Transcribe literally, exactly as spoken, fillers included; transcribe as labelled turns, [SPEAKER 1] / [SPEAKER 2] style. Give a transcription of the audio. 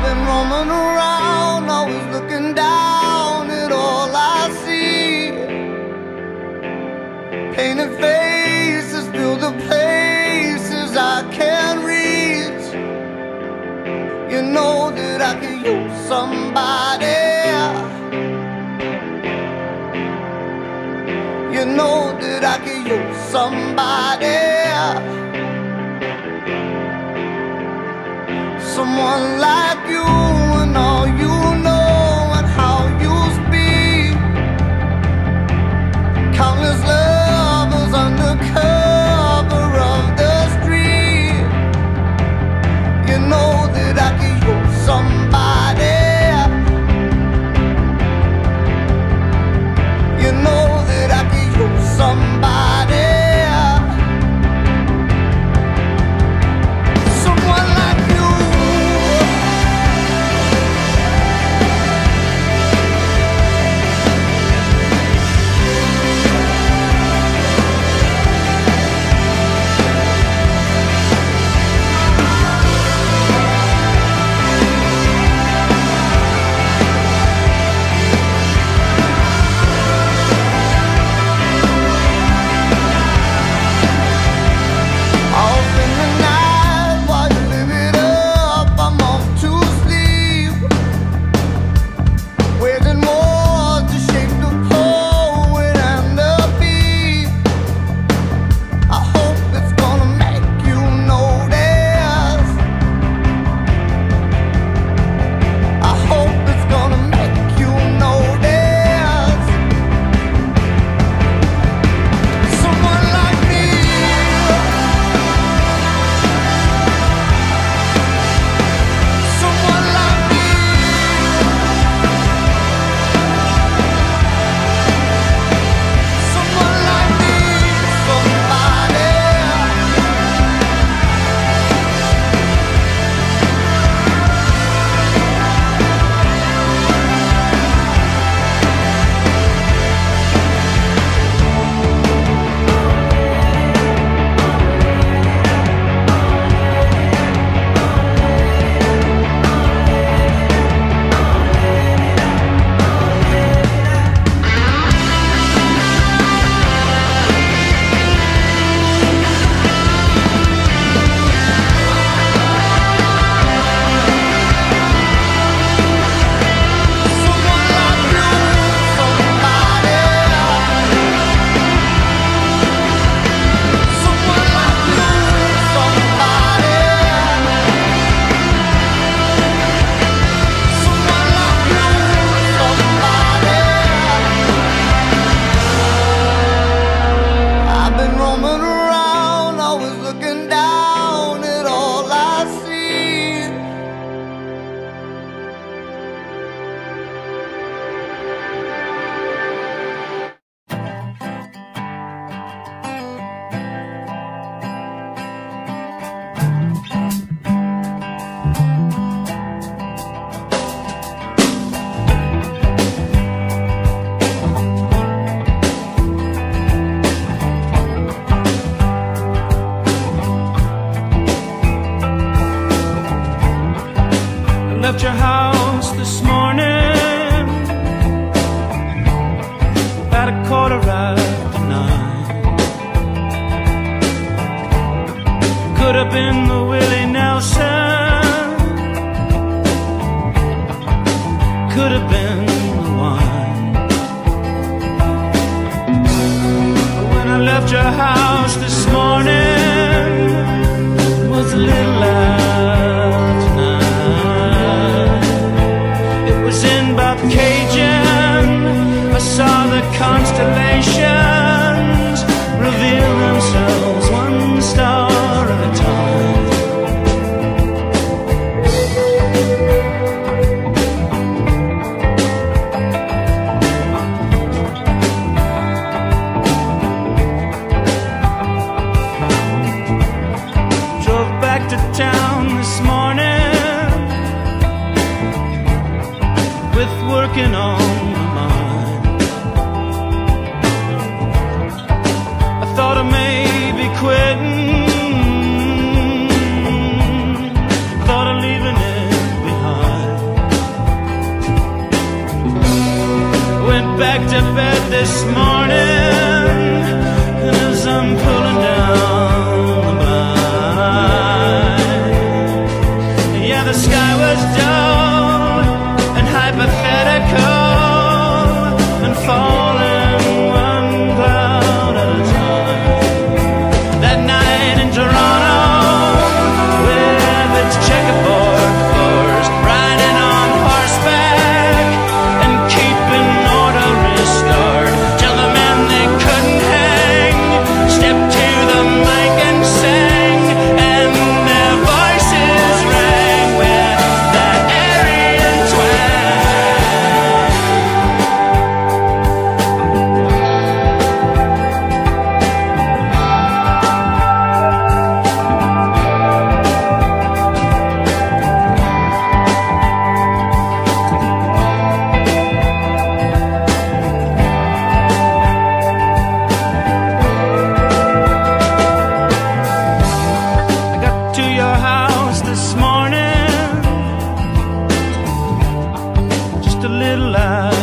[SPEAKER 1] been roaming around, always looking down at all I see. Painted faces fill the places I can't reach. You know that I could use somebody. You know that I could use somebody. Someone like you and all you know and how you speak. Countless lovers under cover of the street. You know that I could use somebody. You know that I could use somebody. Someone like you.
[SPEAKER 2] Left your house this morning at a quarter after nine. Could have been the Willie Nelson, could have been the wine. But when I left your house this morning, it was a little after nine. In Cajun, I saw the constellations reveal themselves one star at a time. Drove back to town this morning with working on my mind. I thought I may be quitting, thought of leaving it behind. little out